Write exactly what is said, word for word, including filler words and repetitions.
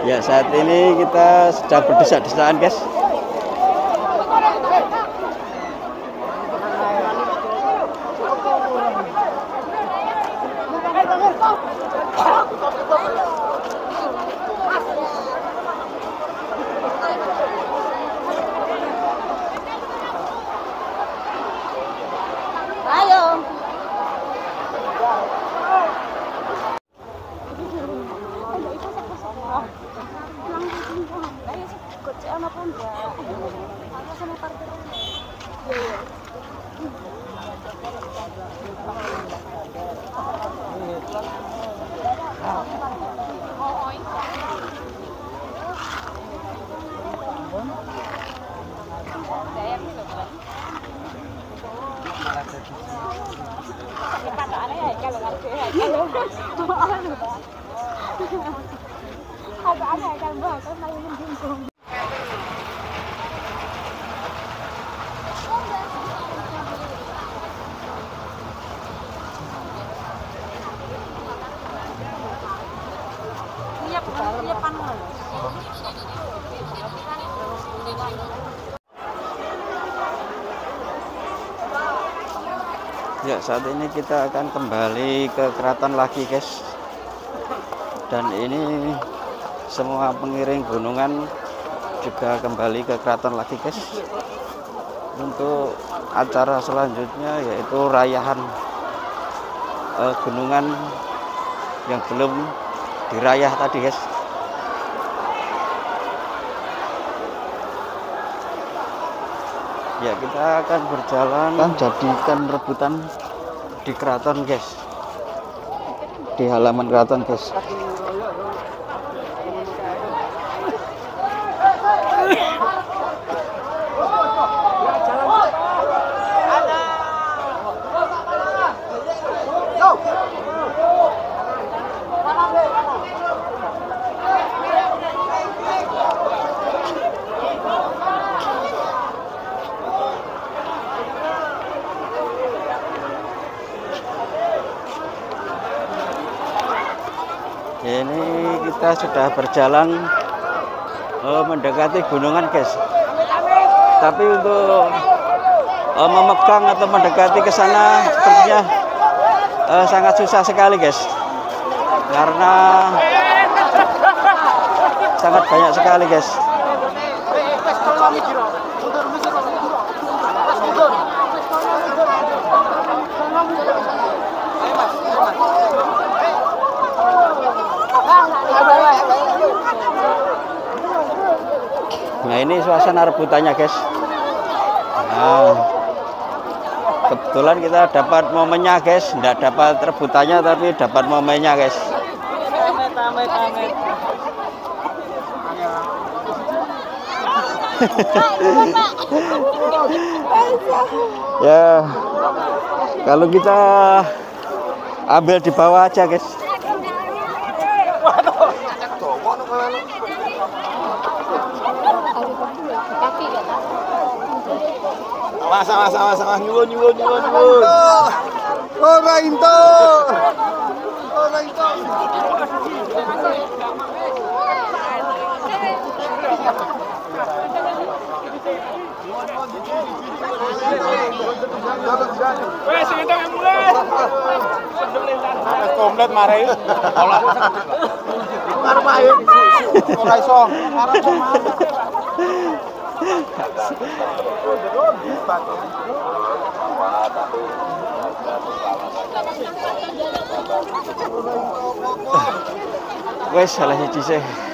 Ya, saat ini kita sedang berdesak-desakan, guys. Ya, saat ini kita akan kembali ke keraton lagi, guys. Dan ini semua pengiring gunungan juga kembali ke keraton lagi, guys. Untuk acara selanjutnya yaitu rayahan eh, gunungan yang belum dirayah tadi, guys. Ya, kita akan berjalan kan jadikan rebutan di keraton, guys. Di halaman keraton, guys. Ini kita sudah berjalan uh, mendekati gunungan, guys. Tapi untuk uh, memegang atau mendekati ke sana sepertinya uh, sangat susah sekali, guys. Karena sangat banyak sekali, guys. Nah, ini suasana rebutannya, guys. Nah, kebetulan kita dapat momennya, guys. Nggak dapat rebutannya, tapi dapat momennya, guys. Ya, kalau kita ambil di bawah aja, guys. Awas, awas, awas, awas, nyuwun, nyuwun, nyuwun, nyuwun. Ora into. Ora into. Wes, sing entuk mulai. Komplit mari. Arep ae. Ora iso. Arep iso. Wes salah siji sih.